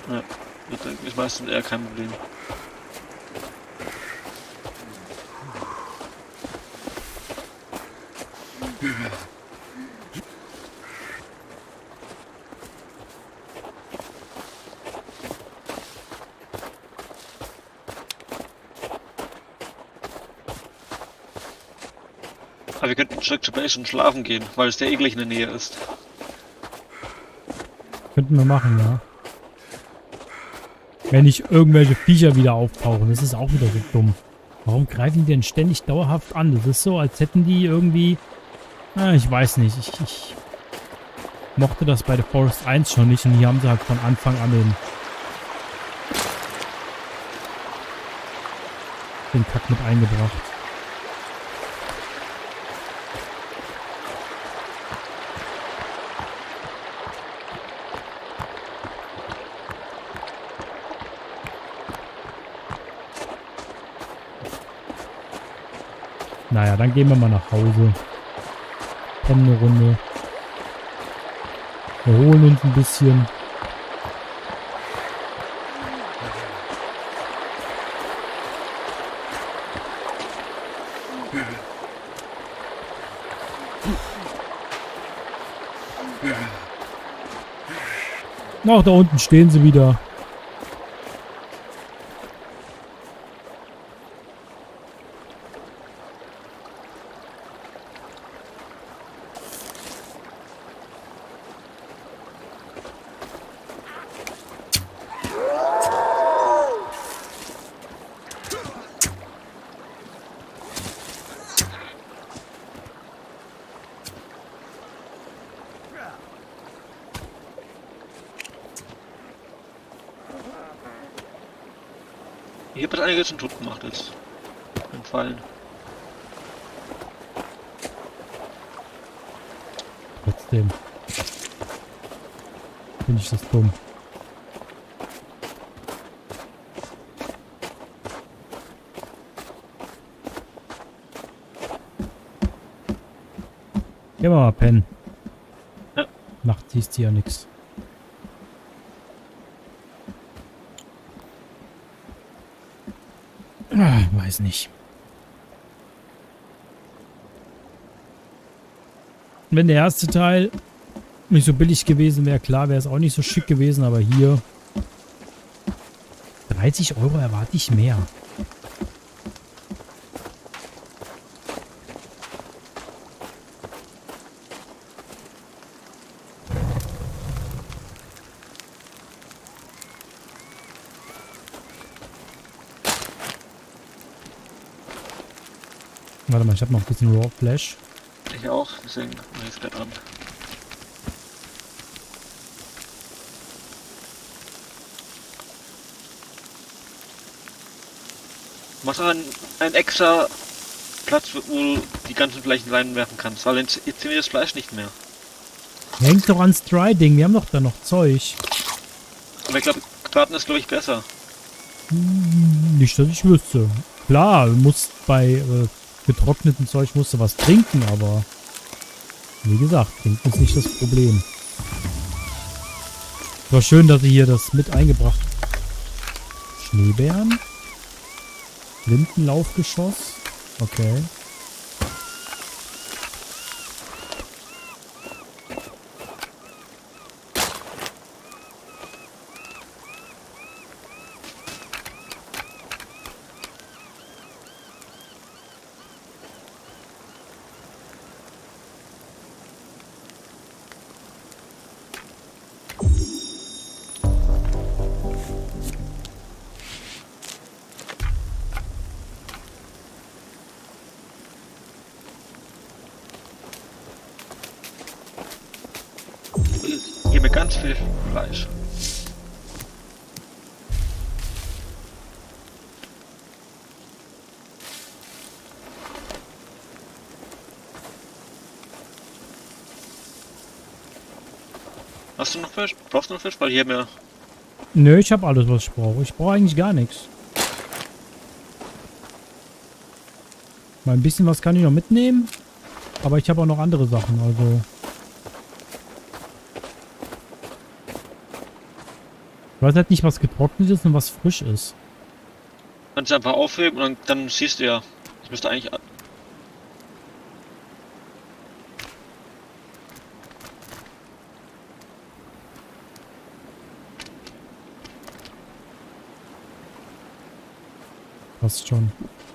Ja, wird eigentlich meistens eher kein Problem. Aber wir könnten Jack to Base und schlafen gehen, weil es der gleich in der Nähe ist. Könnten wir machen, ja. Wenn nicht irgendwelche Viecher wieder auftauchen. Das ist auch wieder so dumm. Warum greifen die denn ständig dauerhaft an? Das ist so, als hätten die irgendwie... ich weiß nicht. Ich mochte das bei The Forest 1 schon nicht. Und hier haben sie halt von Anfang an den Kack mit eingebracht. Naja, dann gehen wir mal nach Hause. Kommen eine Runde. Wir holen uns ein bisschen. Ach, da unten stehen sie wieder. Ich habe das einiges schon tot gemacht jetzt. Beim Fallen. Trotzdem. Finde ich das dumm. Gehen wir mal pennen. Ja. Nachts siehst du ja nichts. Weiß nicht. Wenn der erste Teil nicht so billig gewesen wäre, klar, wäre es auch nicht so schick gewesen, aber hier 30 € erwarte ich mehr. Warte mal, ich habe noch ein bisschen Raw Flash. Ich auch, deswegen mache ich es gerade an. Du machst auch einen extra Platz, wo du die ganzen Flächen reinwerfen kannst, weil jetzt ziehen wir das Fleisch nicht mehr. Hängt doch ans Dry-Ding, wir haben doch da noch Zeug. Aber ich glaube, Garten ist glaube ich besser. Nicht, dass ich wüsste. Klar, du musst bei getrockneten Zeug musst du was trinken, aber wie gesagt, trinken ist nicht das Problem. War schön, dass sie hier das mit eingebracht. Schneebären? Lindenlaufgeschoss? Okay. Hier mit ganz viel Fleisch. Hast du noch Fisch? Brauchst du noch Fisch? Weil hier mehr. Nö, ich habe alles, was ich brauche. Ich brauche eigentlich gar nichts. Mal ein bisschen was kann ich noch mitnehmen. Aber ich habe auch noch andere Sachen, also... Ich weiß halt nicht, was getrocknet ist und was frisch ist. Kannst du einfach aufheben und dann siehst du ja. Ich müsste eigentlich. Passt schon.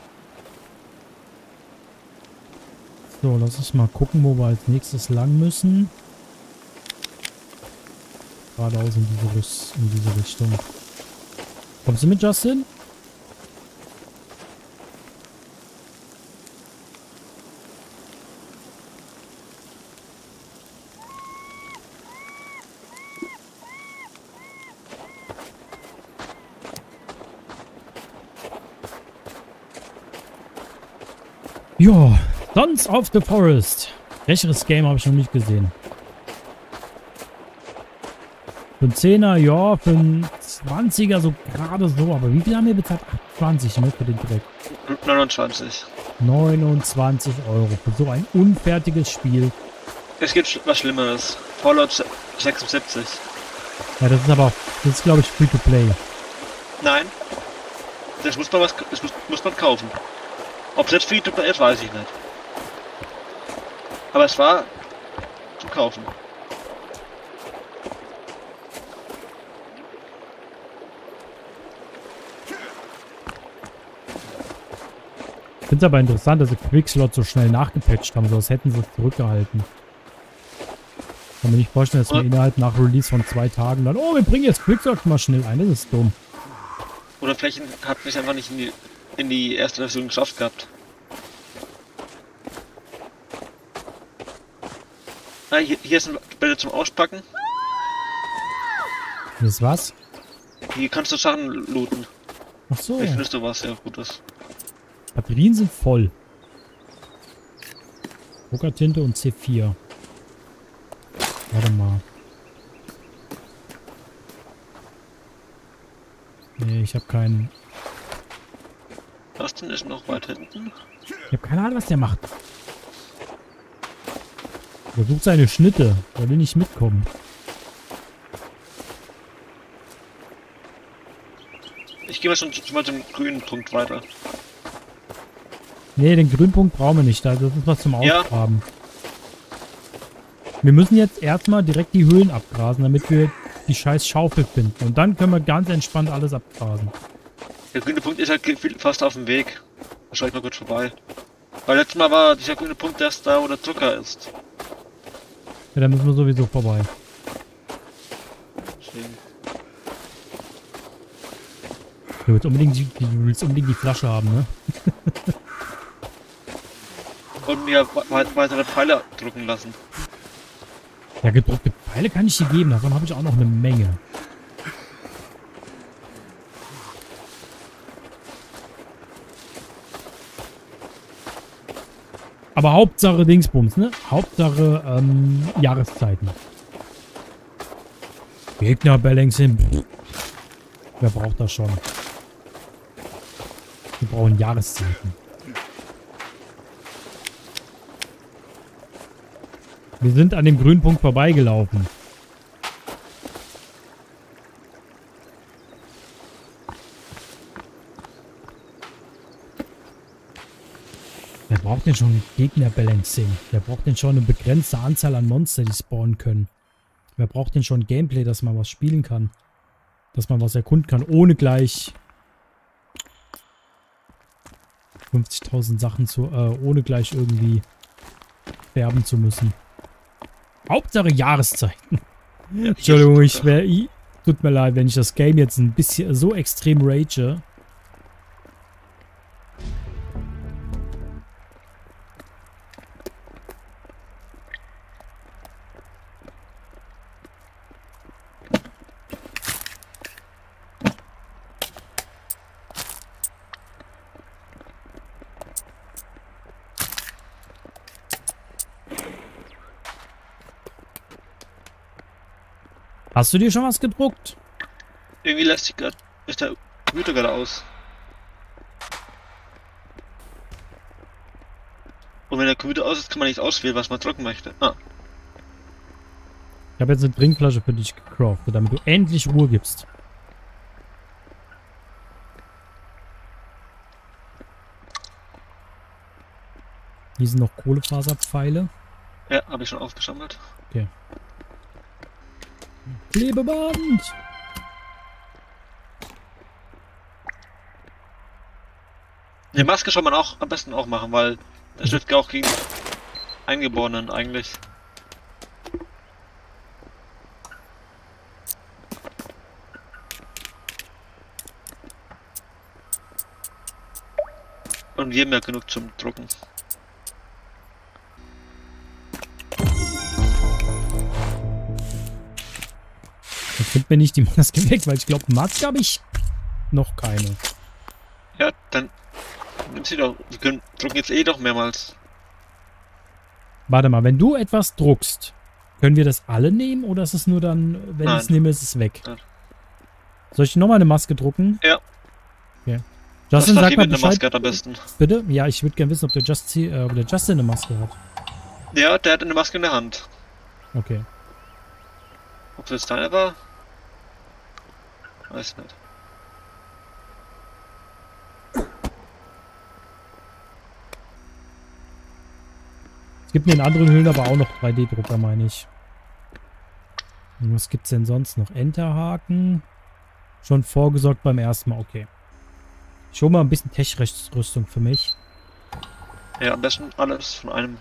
So, lass uns mal gucken, wo wir als nächstes lang müssen. Geradeaus in diese Richtung. Kommst du mit, Justin? Ja, Sons of the Forest. Schwächeres Game habe ich noch nicht gesehen. Für einen 10er, ja, für einen 20er so gerade so. Aber wie viel haben wir bezahlt? 28, ne, für den Dreck. 29. 29 Euro für so ein unfertiges Spiel. Es gibt was Schlimmeres. Fallout 76. Ja, das ist glaube ich free to play. Nein. Das muss man kaufen. Ob es jetzt free to play ist, weiß ich nicht. Aber es war zum Kaufen. Ich finde es aber interessant, dass sie Quickslot so schnell nachgepatcht haben, sonst hätten sie es zurückgehalten. Ich kann mir nicht vorstellen, dass wir innerhalb nach Release von 2 Tagen dann, oh, wir bringen jetzt Quickslot mal schnell ein, das ist dumm. Oder vielleicht hat mich einfach nicht in die erste Version geschafft gehabt. Ah, hier sind Bälle zum Auspacken. Das ist was? Hier kannst du Sachen looten. Ach so. Vielleicht findest du was, ja, Gutes. Batterien sind voll. Druckertinte und C4. Warte mal. Nee, ich habe keinen... Was denn ist noch weiter hinten? Ich habe keine Ahnung, was der macht. Der sucht seine Schnitte. Der will nicht mitkommen. Ich gehe mal schon mal zum grünen Punkt weiter. Nee, den Grünpunkt brauchen wir nicht. Das ist was zum Ausgraben. Ja. Wir müssen jetzt erstmal direkt die Höhlen abgrasen, damit wir die scheiß Schaufel finden. Und dann können wir ganz entspannt alles abgrasen. Der grüne Punkt ist halt fast auf dem Weg. Da schaue ich mal kurz vorbei. Weil letztes Mal war dieser grüne Punkt erst da, wo der Zucker ist. Ja, da müssen wir sowieso vorbei. Deswegen. Du willst unbedingt die Flasche haben, ne? Und mir weitere Pfeile drucken lassen. Ja, gedruckte Pfeile kann ich dir geben. Davon habe ich auch noch eine Menge. Aber Hauptsache Dingsbums, ne? Hauptsache Jahreszeiten. Gegner-Balancing. Wer braucht das schon? Wir brauchen Jahreszeiten. Wir sind an dem grünen Punkt vorbeigelaufen. Wer braucht denn schon Gegner-Balancing? Wer braucht denn schon eine begrenzte Anzahl an Monster, die spawnen können? Wer braucht denn schon Gameplay, dass man was spielen kann? Dass man was erkunden kann, ohne gleich 50.000 Sachen ohne gleich irgendwie sterben zu müssen. Hauptsache Jahreszeiten. Entschuldigung, tut mir leid, wenn ich das Game jetzt ein bisschen so extrem rage. Hast du dir schon was gedruckt? Irgendwie ist der Computer gerade aus. Und wenn der Computer aus ist, kann man nicht auswählen, was man drucken möchte. Ah. Ich habe jetzt eine Trinkflasche für dich gecraftet, damit du endlich Ruhe gibst. Hier sind noch Kohlefaserpfeile. Ja, habe ich schon aufgesammelt. Okay. Klebeband! Eine Maske soll man auch am besten auch machen, weil das hilft auch gegen Eingeborenen eigentlich. Und wir haben ja genug zum Drucken. Jetzt findet mir nicht die Maske weg, weil ich glaube, Maske habe ich noch keine. Ja, dann nimm sie doch. Wir können drucken jetzt eh doch mehrmals. Warte mal, wenn du etwas druckst, können wir das alle nehmen oder ist es nur dann, wenn ich es nehme, ist es weg? Nein. Soll ich nochmal eine Maske drucken? Ja. Okay. Justin, sag mal eine Bescheid, Maske hat am besten. bitte. Ja, ich würde gerne wissen, ob der Justin eine Maske hat. Ja, der hat eine Maske in der Hand. Okay. Ob das deine war? Weiß nicht. Es gibt in den anderen Höhlen aber auch noch 3D-Drucker, meine ich. Und was gibt's denn sonst noch? Enterhaken. Schon vorgesorgt beim ersten Mal, okay. Ich hole mal ein bisschen Tech-Rüstung für mich. Ja, am besten alles von einem.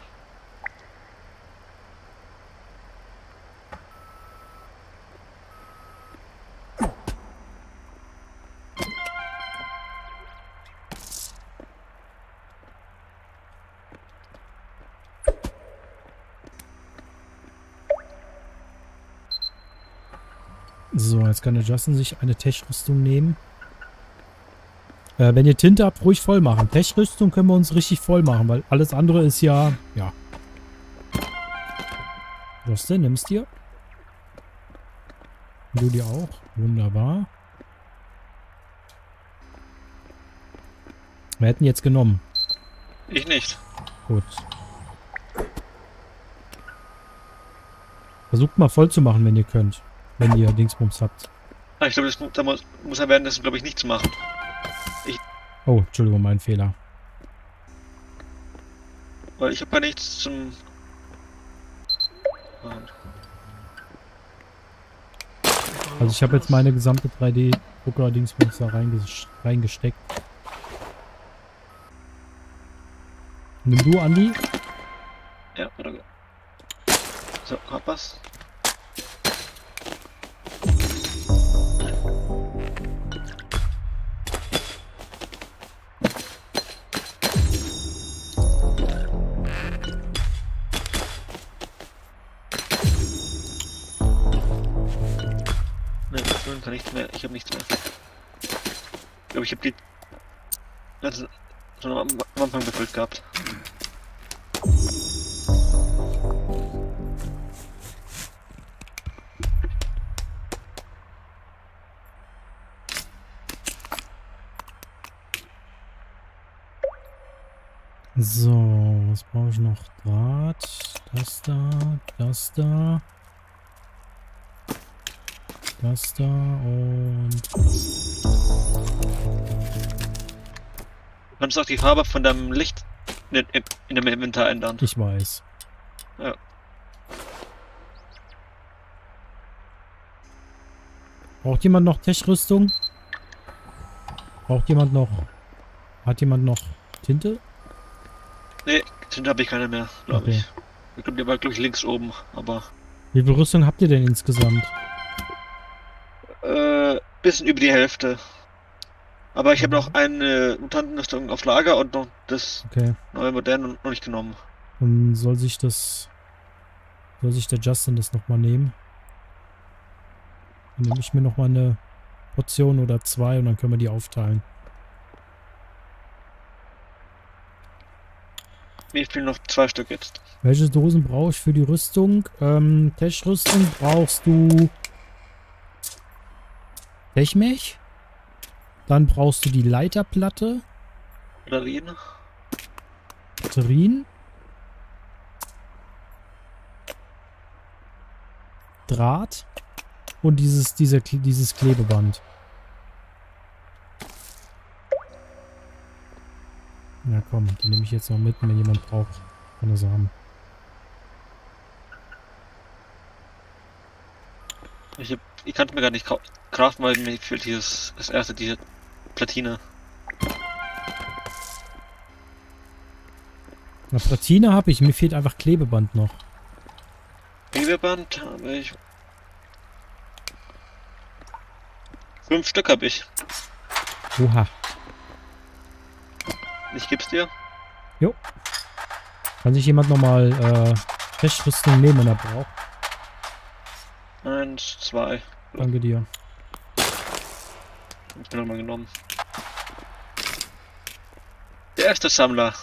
So, jetzt kann der Justin sich eine Tech-Rüstung nehmen. Wenn ihr Tinte habt, ruhig voll machen. Tech-Rüstung können wir uns richtig voll machen, weil alles andere ist ja... Justin, nimmst dir? Du dir auch? Wunderbar. Wir hätten jetzt genommen. Ich nicht. Gut. Versucht mal voll zu machen, wenn ihr könnt. Wenn ihr Dingsbums habt. Ah, ich glaube, da muss er werden, das glaube ich nichts machen. Oh, Entschuldigung, mein Fehler. Weil ich habe ja nichts zum... Also ich habe jetzt meine gesamte 3D-Drucker-Dingsbums da reingesteckt. Nimm du, Andi? Ja, oder... So, hab was. Ne, kann nichts mehr. Ich habe nichts mehr. Ich glaube, ich habe die ganze schon am Anfang befüllt gehabt. So, was brauche ich noch? Draht, das da, das da, das da und das. Du kannst auch die Farbe von deinem Licht in dem Inventar ändern. Ich weiß. Ja. Braucht jemand noch Tech-Rüstung? Braucht jemand noch... Hat jemand noch Tinte? Nee, Tinte habe ich keine mehr, glaube Okay. ich. Ich glaube, die war, glaube ich, links oben, aber... Wie viel Rüstung habt ihr denn insgesamt? Bisschen über die Hälfte. Aber ich habe noch eine Mutantenrüstung auf Lager und noch das Okay. neue Moderne noch nicht genommen. Dann soll sich der Justin das nochmal nehmen. Dann nehme ich mir nochmal eine Portion oder 2 und dann können wir die aufteilen. Mir fehlen noch 2 Stück jetzt. Welche Dosen brauche ich für die Rüstung? Tech-Rüstung brauchst du Techmech. Dann brauchst du die Leiterplatte. Batterien. Batterien. Draht. Und dieses Klebeband. Ja komm, die nehme ich jetzt noch mit, wenn jemand braucht. keine Samen. Ich kann es mir gar nicht craften, weil mir fehlt diese Platine. Eine Platine habe ich, mir fehlt einfach Klebeband noch. Klebeband habe ich. 5 Stück habe ich. Oha. Ich geb's dir. Jo. Kann sich jemand nochmal Festrüstung nehmen, wenn er braucht? 1, 2. Danke dir. Ich bin nochmal genommen. Der erste Sammler.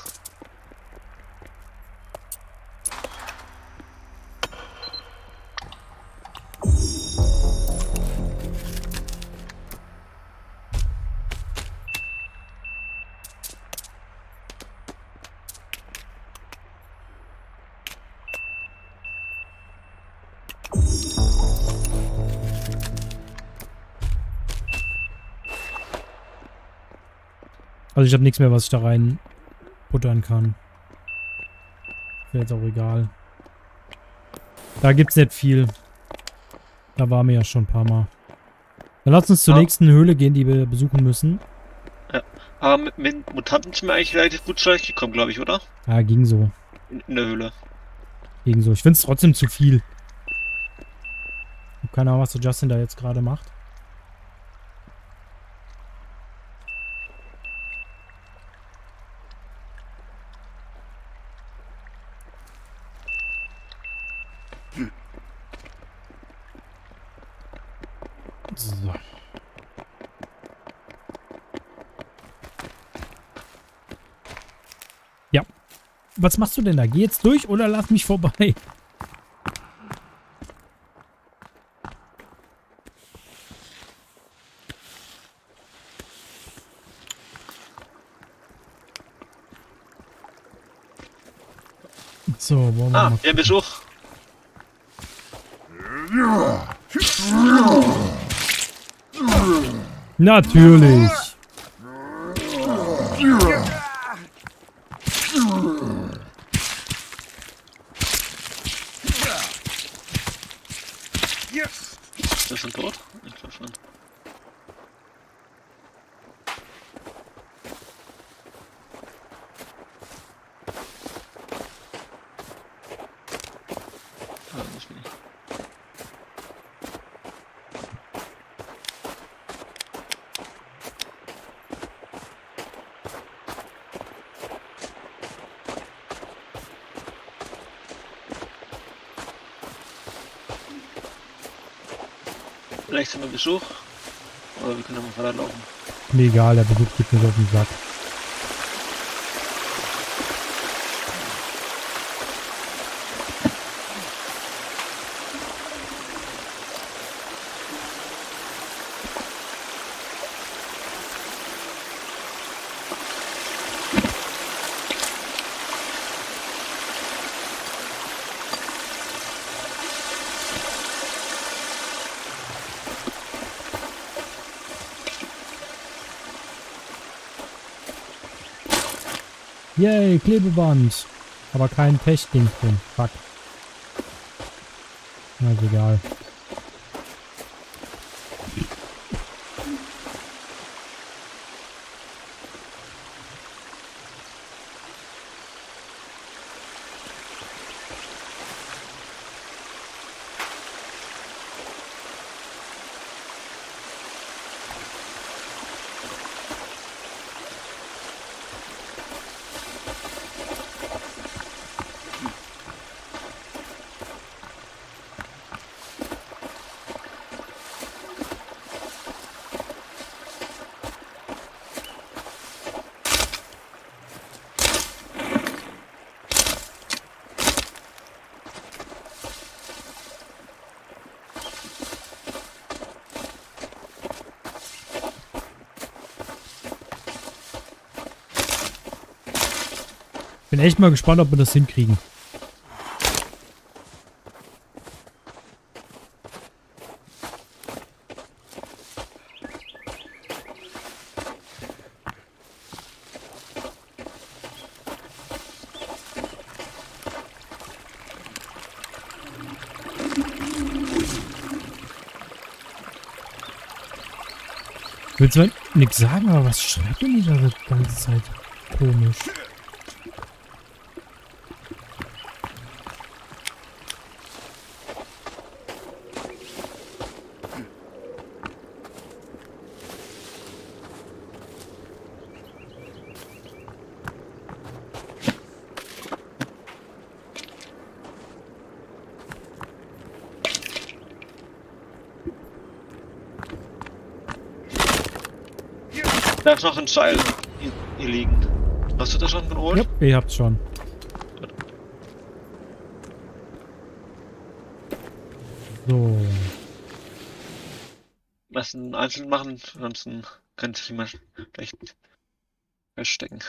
Also ich habe nichts mehr, was ich da rein buttern kann. Wäre jetzt auch egal. Da gibt's nicht viel. Da waren wir ja schon ein paar Mal. Dann lass uns zur nächsten Höhle gehen, die wir besuchen müssen. Ja. Aber mit Mutanten sind wir eigentlich relativ gut zurechtgekommen, glaube ich, oder? Ja, ging so. In der Höhle. Ging so. Ich finde es trotzdem zu viel. Ich habe keine Ahnung, was der Justin da jetzt gerade macht. So. Ja. Was machst du denn da? Geh jetzt durch oder lass mich vorbei? So, wollen wir mal. Der Besuch. Natürlich. Ist der schon tot? Ich glaube schon. Ah, muss ich nicht. Vielleicht sind wir Besuch. Oder wir können am Fahrrad laufen. Mir egal, der Besuch geht mir so auf den Sack. Yay, Klebeband. Aber kein Pech-Ding drin. Fuck. Na, ist egal. Bin echt mal gespannt, ob wir das hinkriegen. Ich will zwar nichts sagen, aber was schreibt denn die da die ganze Zeit? Komisch. Da ist noch ein Seil hier liegend. Hast du das schon geholt? Ja, ihr habt's schon. So. Lass einen einzeln machen, ansonsten könnte ich mal vielleicht feststecken.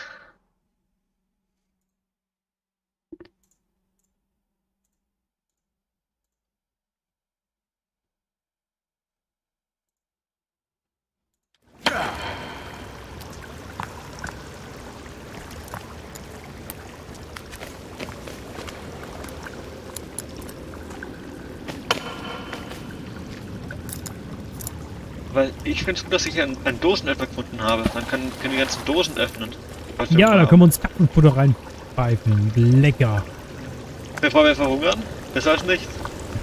Weil ich finde es gut, dass ich hier einen Dosenöffner gefunden habe. Dann können die ganzen Dosen öffnen. Ja, da können wir uns Katzenfutter reinpfeifen. Lecker. Bevor wir verhungern? Besser als nicht.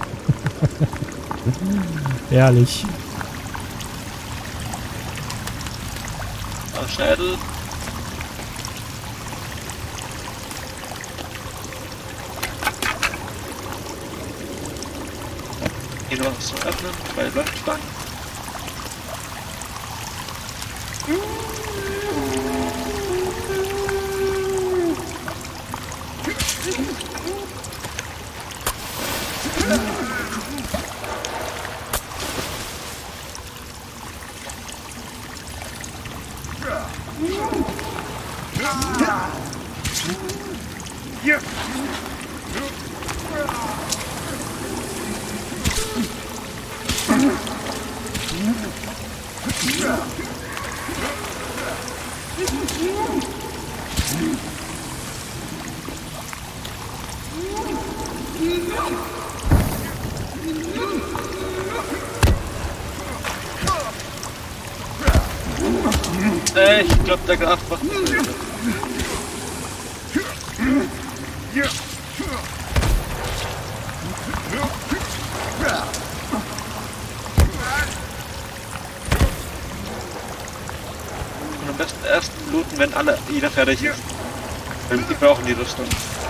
Ehrlich. Schädel. Hier noch was zu öffnen, bei Leuchtstangen. Ich glaube, der Graf macht das. Und am besten erst looten, wenn jeder fertig ist. Weil die brauchen die Rüstung.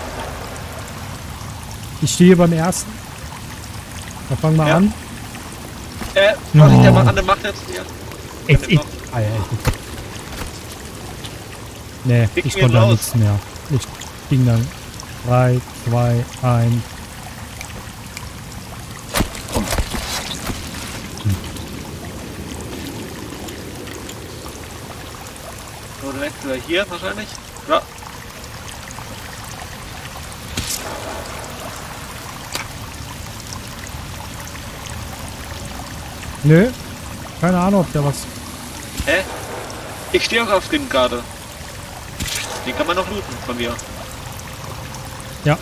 Ich stehe beim ersten. Da fangen wir an. Was ich der andere macht jetzt hier. Alter, nee, ich konnte da nichts mehr. Ich ging dann 3, 2, 1. So, direkt hier wahrscheinlich. Ja. Nö. Keine Ahnung, ob der was... Hä? Ich stehe auch auf dem gerade. Den kann man noch looten von mir. Ja.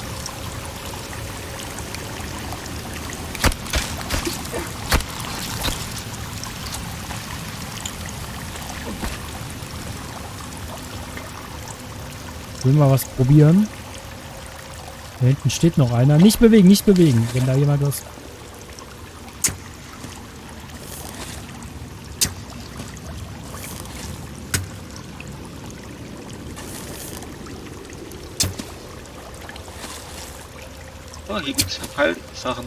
Will mal was probieren. Da hinten steht noch einer. Nicht bewegen, nicht bewegen. Wenn da jemand was... Oh, hier gibt's Heilsachen.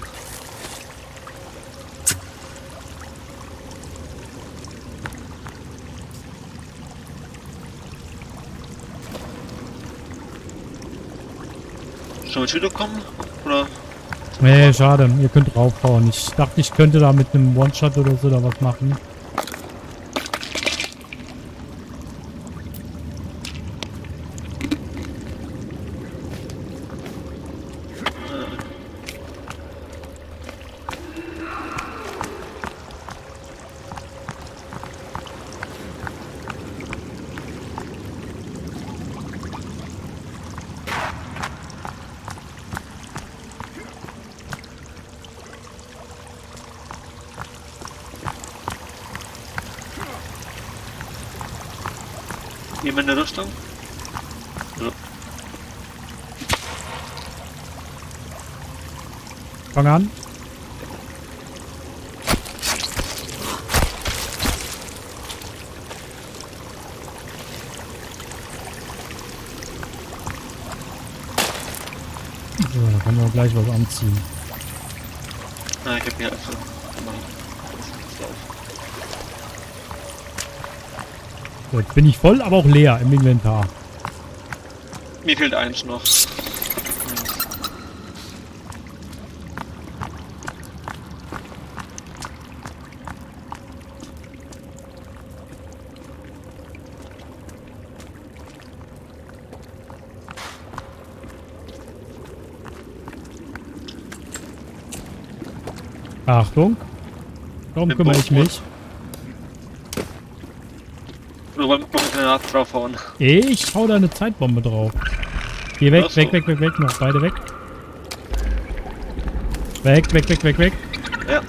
Schon mit Schilder kommen? Oder? Nee, schade. Ihr könnt draufhauen. Ich dachte, ich könnte da mit einem One-Shot oder so da was machen. Jemand in der Rüstung? So. Fang an. So, da können wir gleich was anziehen. Ah, ich hab hier also. So, jetzt bin ich voll, aber auch leer im Inventar. Mir fehlt eins noch. Achtung. Darum Mit kümmere ich Boot. mich. Nur beim Granat draufhauen. Ich hau da eine Zeitbombe drauf. Geh weg, Ach so. weg. Noch beide weg. Weg. Ja.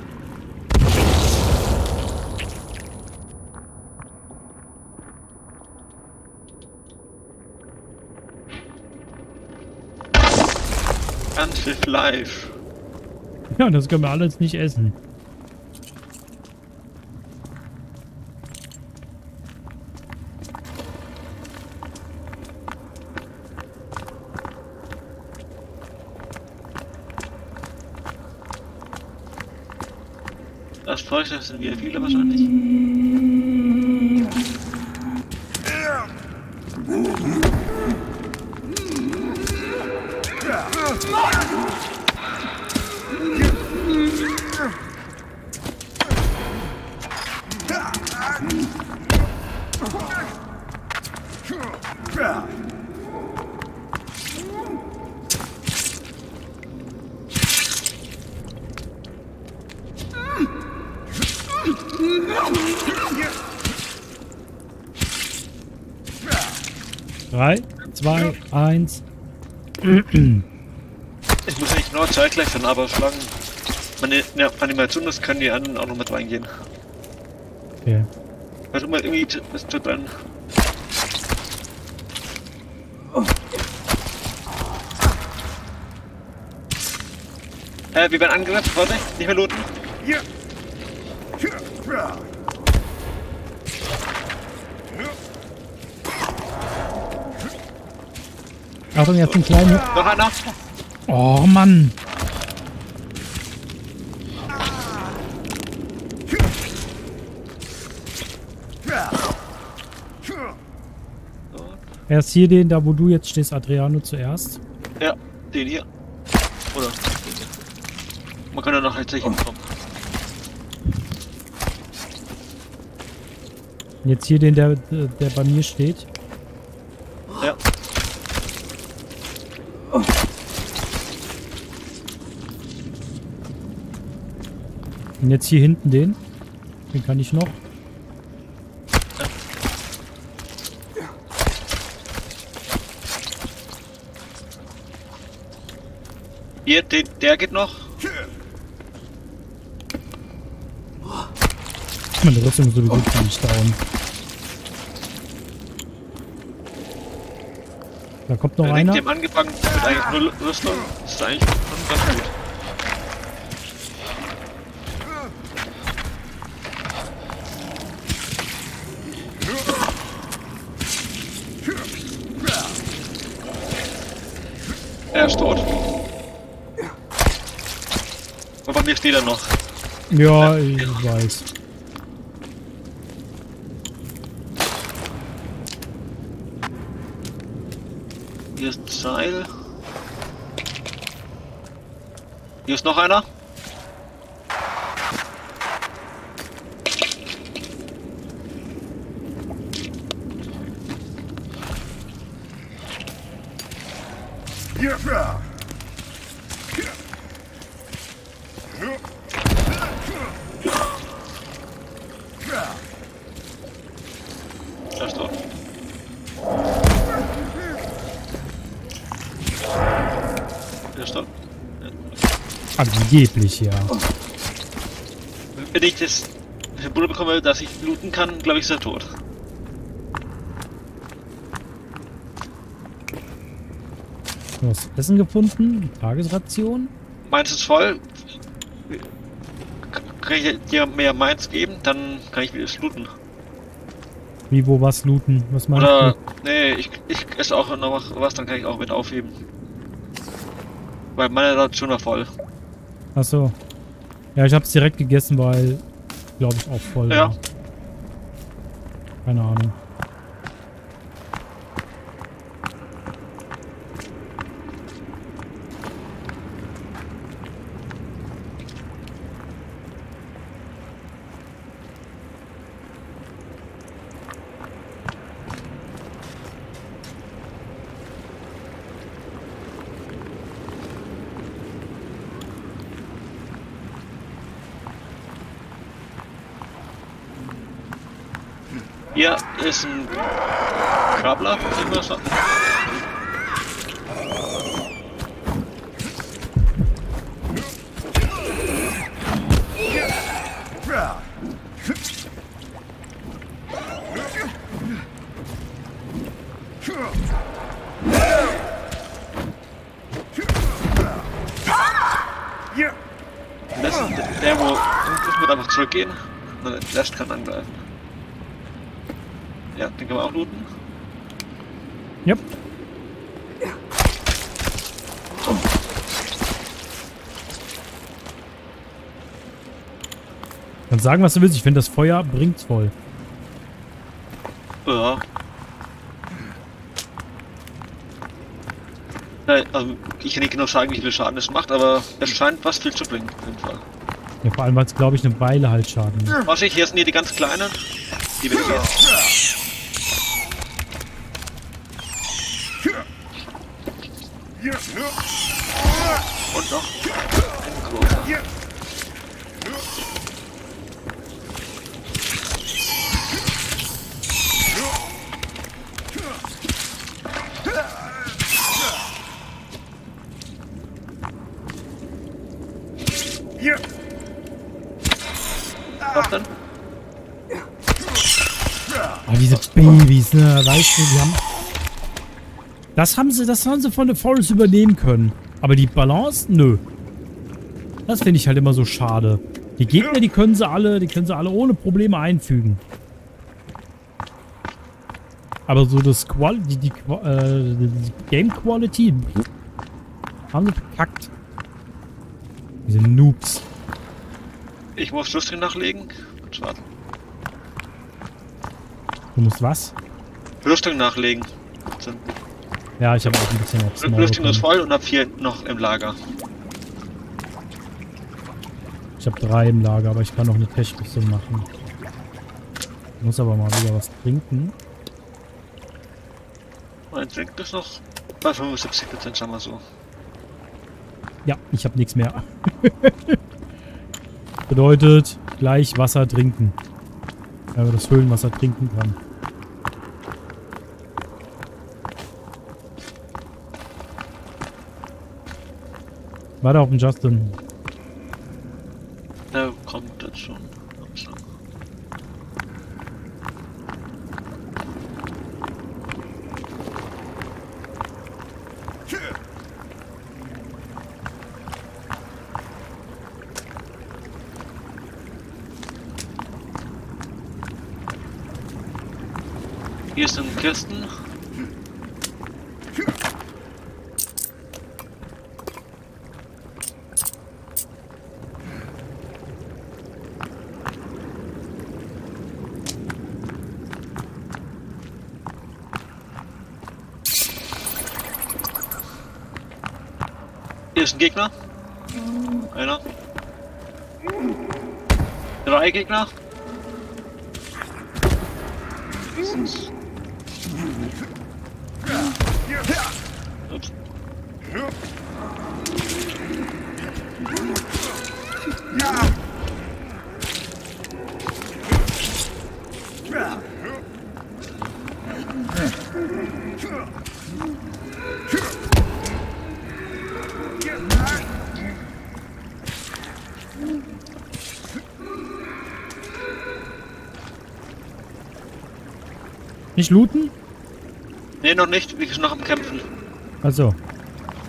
Ganze Fleisch. Ja, das können wir alles nicht essen. Das Fleisch, das sind wieder viele wahrscheinlich. Drei, zwei, eins. Ich muss nicht genau zeitgleich sein, aber solange meine Animation ist, können die anderen auch noch mit reingehen. Okay. Also immer irgendwie ist zu dann. Wir werden angegriffen, warte, nicht mehr looten. Achtung, jetzt ein kleiner. Noch einer. Oh Mann. Erst hier den, da wo du jetzt stehst, Adriano, zuerst. Ja, den hier. Oder? Man kann ja noch jetzt hinkommen. Jetzt hier den, der bei mir steht. Ja. Und jetzt hier hinten den. Den kann ich noch. Hier, der geht noch. Meine Rüstung ist sowieso ziemlich down. Da kommt noch Der einer. dem angefangen mit eigentlich nur Rüstung. Das ist eigentlich schon ganz gut. Er ist tot. Und bei mir steht er noch. Ja, ich weiß. Hier ist ein Seil. Hier ist noch einer. Er ist tot. Er ist tot. Angeblich, ja. Wenn ich das Symbol bekomme, dass ich looten kann, glaube ich, ist er tot. Was Essen gefunden? Tagesration? Meins ist voll. Kann ich dir mehr meins geben, dann kann ich wieder looten. Wie, wo, was looten? Was meinst Oder, du? nee, ich esse auch noch was, dann kann ich auch mit aufheben. Weil meine Ration war voll. Achso. Ja, ich hab's direkt gegessen, weil, glaube ich, auch voll Ja. war. Keine Ahnung. Hier ist ein Krabbler, wie man sagt. Der, wo wird einfach zurückgehen, und der Rest kann angreifen. Ja, den kann man auch looten. Yep. Kannst sagen, was du willst. Ich finde, das Feuer bringt's voll. Ja. Ja, also ich kann nicht genau sagen, wie viel Schaden es macht, aber es scheint was viel zu bringen, auf jeden Fall. Ja, vor allem, weil es, glaube ich, eine Weile halt Schaden macht. Was hier sind hier die ganz kleinen. Die will ich jetzt. Und noch ein großer. Was denn? Ah, diese Babys, ne? Weißt du, die haben... Das haben sie von der Forest übernehmen können. Aber die Balance? Nö. Das finde ich halt immer so schade. Die Gegner, die können sie alle ohne Probleme einfügen. Aber so das die Game Quality haben sie verkackt. Diese Noobs. Ich muss Rüstung nachlegen. Und warten. Du musst was? Rüstung nachlegen. Ja, ich habe auch ein bisschen aufs Maul Rüstung ist bekommen. voll und hab 4 noch im Lager. Ich habe 3 im Lager, aber ich kann noch eine Tech-Rüstung machen. Ich muss aber mal wieder was trinken. Mein Trink ist noch bei 75%, sagen wir so. Ja, ich habe nichts mehr. Bedeutet, gleich Wasser trinken. Wenn man das Höhlenwasser trinken kann. Warte auf den Justin. Der kommt jetzt schon langsam. Hier sind Kisten. Hier ist ein Gegner. Einer. 3 Gegner. Ups. Nicht looten? Nee, noch nicht. Wir sind noch am Kämpfen. Also.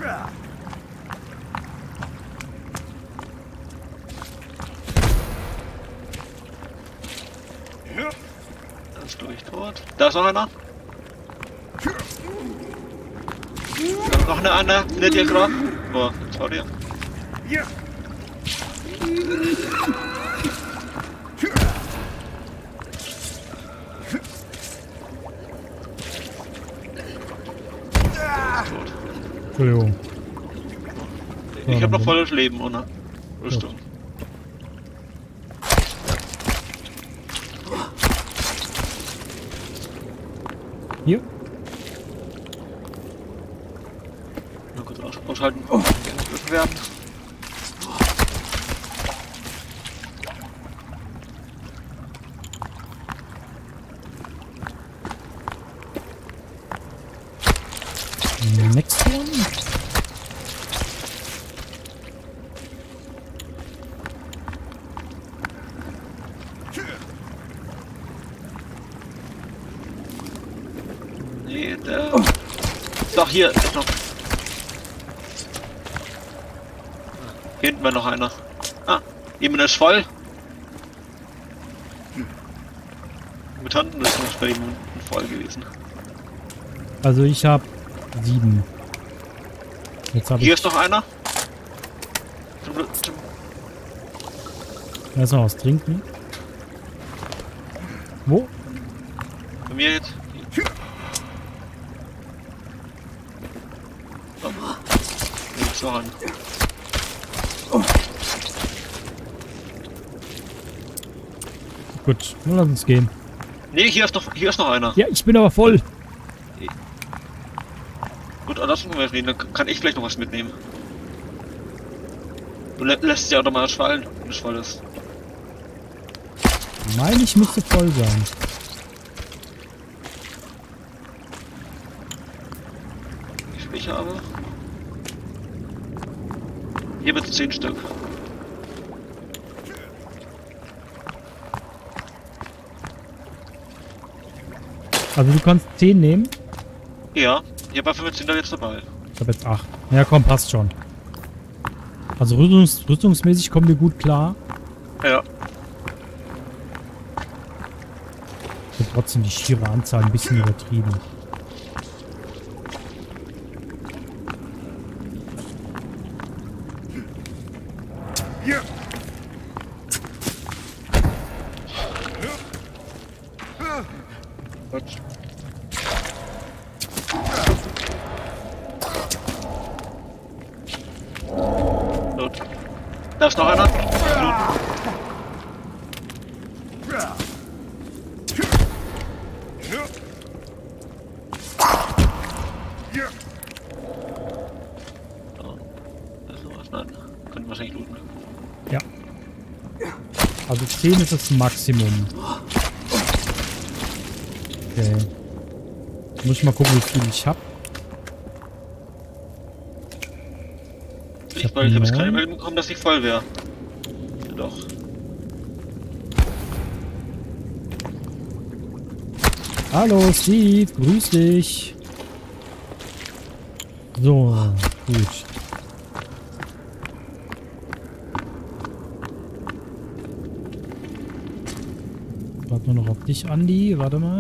Das ist, glaube ich, tot. Da ist noch einer. Da ist noch einer hinter dir gerade. Oh, jetzt war der. Tot. Entschuldigung. Ich habe noch volles Leben ohne Rüstung. Hier. Nur kurz ausschalten. Angegriffen werden. Next one. Nee, der... Doch, hier ist noch... Hier hinten war noch einer. Ah, jemand ist voll. Mutanten ist noch bei jemandem voll gewesen. Also ich habe 7. Jetzt habe Hier ich... ist noch einer. Erst noch was trinken. Wo? Bei mir jetzt. Oh. Hier ist noch einer. Gut, nur lass uns gehen. Nee, hier ist noch einer. Ja, ich bin aber voll. Gut, lass uns mal reden, dann kann ich vielleicht noch was mitnehmen. Du lässt ja automatisch fallen, wenn es voll ist. Meine ich müsste voll sein. Ich habe. Hier bitte 10 Stück. Also du kannst 10 nehmen. Ja, ich habe 15 da jetzt dabei. Ich habe jetzt 8. Ja komm, passt schon. Also rüstungsmäßig kommen wir gut klar. Ja. Ich finde trotzdem die schiere Anzahl ein bisschen übertrieben. Gut. Gut. Da ist noch einer. Blut. So. Da ist noch was. Nein. Könnten wahrscheinlich looten. Ja. Also 10 ist das Maximum. Okay. Muss ich mal gucken, wie viel ich habe. Weil ich habe jetzt keine Meldung bekommen, dass ich voll wäre. Ja, doch. Hallo Steve, grüß dich. So, gut. Warten wir noch auf dich, Andi. Warte mal.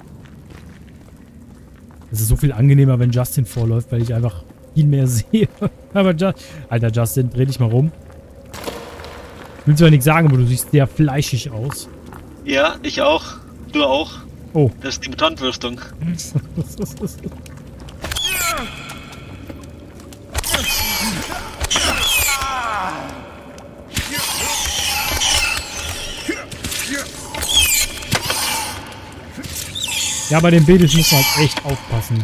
Es ist so viel angenehmer, wenn Justin vorläuft, weil ich einfach viel mehr sehe. Aber Alter, Justin, dreh dich mal rum. Ich will zwar nichts sagen, aber du siehst sehr fleischig aus. Ja, ich auch. Du auch. Oh. Das ist die Mutantenrüstung. Ja, bei den Babys muss man halt echt aufpassen.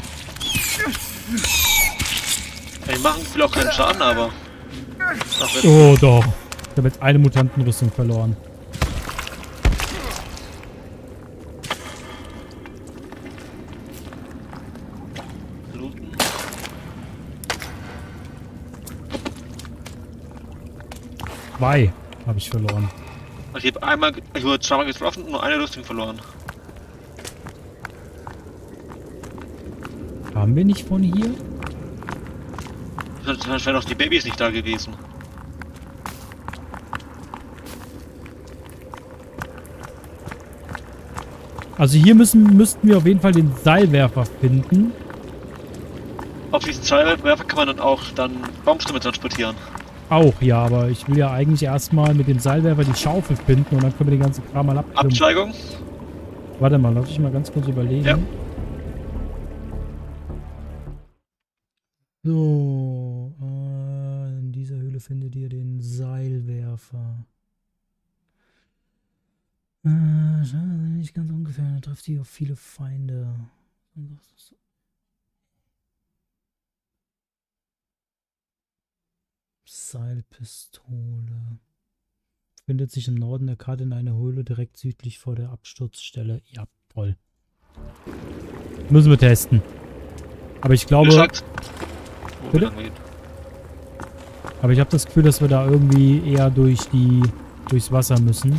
Die machen vielleicht auch keinen Schaden, aber... Oh, doch. Ich habe jetzt eine Mutantenrüstung verloren. Looten. Zwei habe ich verloren. Also ich wurde zweimal getroffen und nur eine Rüstung verloren. Haben wir nicht von hier? Sonst wären noch die Babys nicht da gewesen. Also hier müssten wir auf jeden Fall den Seilwerfer finden. Auf diesen Seilwerfer kann man dann auch Baumstämme transportieren. Auch, ja, aber ich will ja eigentlich erstmal mit dem Seilwerfer die Schaufel finden und dann können wir den ganzen Kram mal abklimmen. Absteigung? Warte mal, lass ich mal ganz kurz überlegen. Ja. So, in dieser Höhle findet ihr den Seilwerfer. Nicht ganz ungefähr, da trifft ihr auf viele Feinde. Seilpistole. Findet sich im Norden der Karte in einer Höhle direkt südlich vor der Absturzstelle. Ja, toll. Müssen wir testen. Aber ich glaube... Bitte? Aber ich habe das Gefühl, dass wir da irgendwie eher durchs Wasser müssen.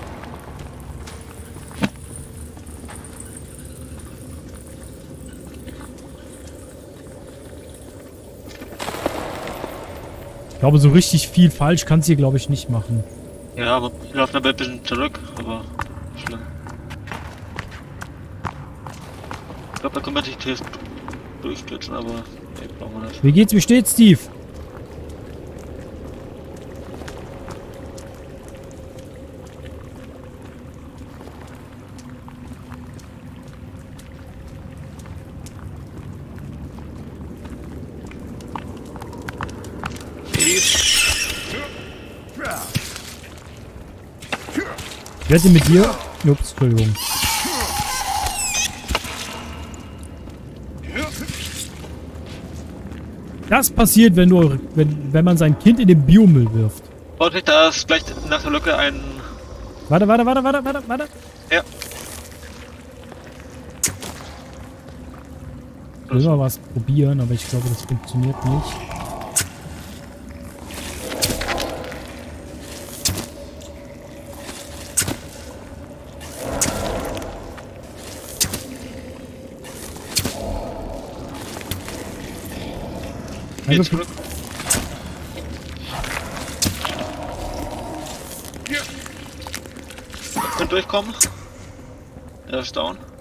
Ich glaube, so richtig viel falsch kann es hier, glaube ich, nicht machen. Ja, aber wir laufen dabei ein bisschen zurück, aber schlimm. Ich glaube, da kann man sich zuerst durchstürzen, aber nee, brauchen wir nicht. Wie geht's? Wie steht's, Steve? Ich wette mit dir. Ups, Entschuldigung. Das passiert, wenn man sein Kind in den Biomüll wirft. Wollte ich da gleich nach der Lücke ein... Warte. Ja. Ich will mal was probieren, aber ich glaube, das funktioniert nicht. Geht zurück. Könnt durchkommen. Er ist down.